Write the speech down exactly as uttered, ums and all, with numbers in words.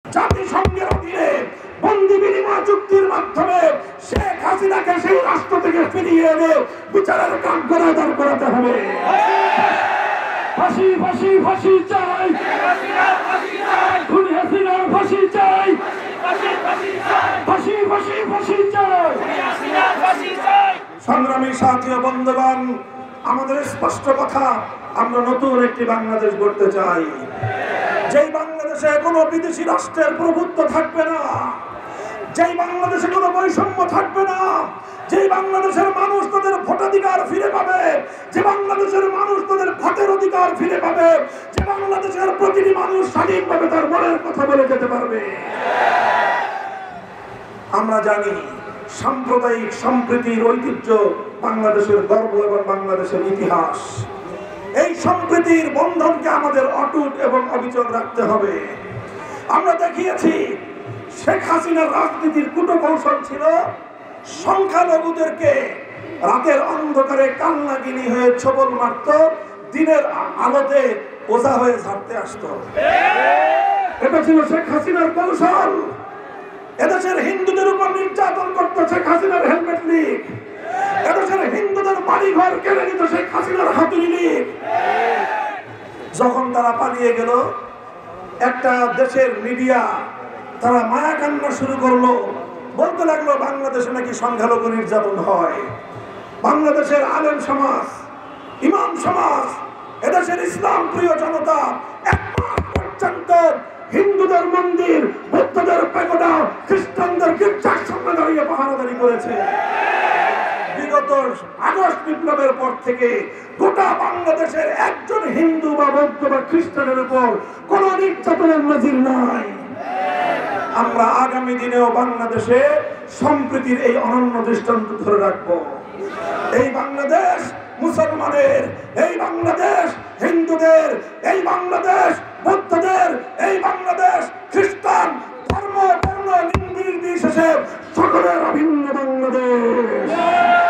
জাতিসংঘের অধীনে বন্দি বিনিময় চুক্তির মাধ্যমে শেখ হাসিনাকে সেই রাষ্ট্র থেকে ফিরিয়ে এনে বিচারের কাম করে দাঁড় করাতে হবে। ফাঁসি ফাঁসি ফাঁসি চাই, খুনি হাসিনার ফাঁসি চাই, ফাঁসি ফাঁসি ফাঁসি চাই। সংগ্রামী সাথী ও বন্ধুগণ, আমাদের স্পষ্ট কথা, আমরা নতুন একটি বাংলাদেশ গড়তে চাই, যেই বাংলাদেশে কোনো বিদেশি রাষ্ট্রের প্রভুত্ব থাকবে না, যেই বাংলাদেশে কোনো বৈষম্য থাকবে না, যেই বাংলাদেশের মানুষ তাদের ভোটাধিকার ফিরে পাবে, যে বাংলাদেশের মানুষ তাদের ভোটের অধিকার ফিরে পাবে, যে বাংলাদেশের প্রতিটি মানুষ স্বাধীনভাবে তার মনের কথা বলে যেতে পারবে। আমরা জানি সাম্প্রদায়িক সম্প্রীতির ঐতিহ্য বাংলাদেশের গর্ব এবং বাংলাদেশের ইতিহাস। এই সম্প্রীতির বন্ধনকে আমাদের অটুট এবং অবিচল রাখতে হবে। আমরা দেখিয়েছি শেখ হাসিনার রাজনীতির কূটকৌশল ছিল সংখ্যালঘুদেরকে রাতের অন্ধকারে কান্নাগিনি হয়ে ছবল মারত, দিনের আলোতে ওঝা হয়ে ঝাড়তে আসত। এটা ছিল শেখ হাসিনার কৌশল। এদেশের হিন্দুদের উপর নির্যাতন করত শেখ হাসিনার হেলমেট লীগ, এদেশের হিন্দুদের বাড়িঘর কেড়ে নিত শেখ হাসিনার হাতুড়ি লীগ। যখন তারা পালিয়ে গেল, একটা দেশের মিডিয়া তারা মায়া কান্না শুরু করলো, বলতে লাগলো বাংলাদেশে নাকি সংখ্যালঘু নির্যাতন হয়। বাংলাদেশের আলেম সমাজ, ইমাম সমাজ, এদেশের ইসলাম প্রিয় জনতা এক মাস পর্যন্ত হিন্দুদের মন্দির, বৌদ্ধদের পেগোডা, খ্রিস্টানদের গির্জার সামনে দাঁড়িয়ে পাহারাদারি করেছে। বিগত আগস্ট বিপ্লবের পর থেকে গোটা বাংলাদেশের একজন হিন্দু বা বৌদ্ধ বা খ্রিস্টানের উপর কোন নির্যাতনের নজির নাই। আমরা আগামী দিনেও বাংলাদেশে সম্প্রীতির এই অনন্য দৃষ্টান্ত ধরে রাখবো। এই বাংলাদেশ মুসলমানের, এই বাংলাদেশ হিন্দুদের, এই বাংলাদেশ বৌদ্ধদের, এই বাংলাদেশ খ্রিস্টান, ধর্ম বর্ণ নির্বিশেষে সকলের অভিন্ন বাংলাদেশ।